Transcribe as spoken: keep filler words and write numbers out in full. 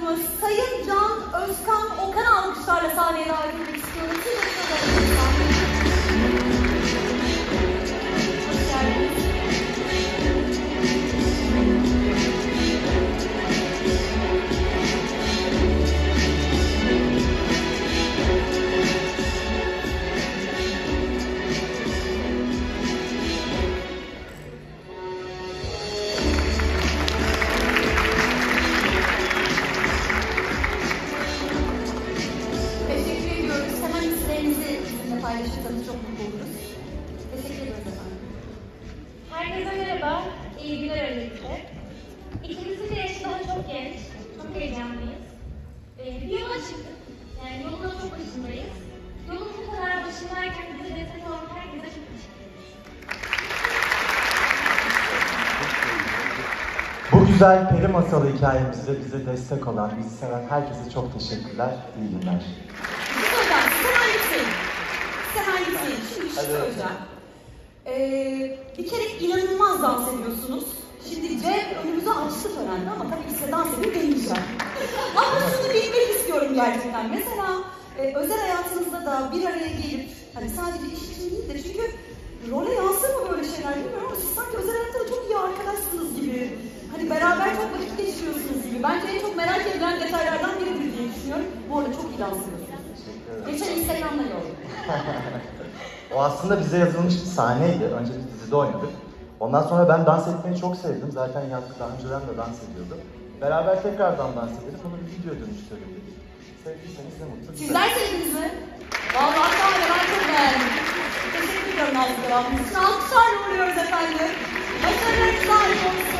sanatçımız Sayın Can Özkan Okan'ı alkışlarla sahneye davet etmek istiyorum. Siz de hoş geldiniz. Paylaşırsanız çok mutlu oluruz. Teşekkür ederiz efendim. Herkese merhaba, iyi günler öncelikle. İkimizin de yaşı daha çok genç, çok heyecanlıyız. Ee, bir yola çıktık, yani yolun da çok başındayız. Yolun bu kadar başındayken bize destek olan herkese çok teşekkür ederiz. Bu güzel peri masalı hikayemizde bize destek olan, bizi seven herkese çok teşekkürler, iyi günler. Hocam, size hangisiyim? Size hangisiyim? Şimdi bir şey söyleyeceğim. Ee, bir kere inanılmaz dans ediyorsunuz. Şimdi Cem önümüze açtı törende ama tabii ki size dans edip deneyeceğim. Ama şunu bilmek istiyorum gerçekten. Mesela e, özel hayatınızda da bir araya gelip, hani sadece iş için değil de çünkü role yansır mı böyle şeyler bilmiyorum ama siz sanki özel hayatta da çok iyi arkadaşsınız gibi. Hani beraber çok vakit geçiriyorsunuz gibi. Bence en çok merak edilen detaylardan biridir diye düşünüyorum. Bu arada çok iyi dans ediyorsunuz. Geçen Instagram'da gördüm. O aslında bize yazılmış bir sahneydi. Önce biz dizide oynadık. Ondan sonra ben dans etmeyi çok sevdim. Zaten yaptık, daha önceden de dans ediyordum. Beraber tekrardan dans edelim. Bunu bir video dönüştürelim. Sevdiyseniz ne mutlu. Sizler sevdiniz mi? Vallahi hatta ben çok beğendim. Teşekkür ediyorum alkışlarınız için. Alkışlarla uğurluyoruz efendim. Başarılarınız daim olsun.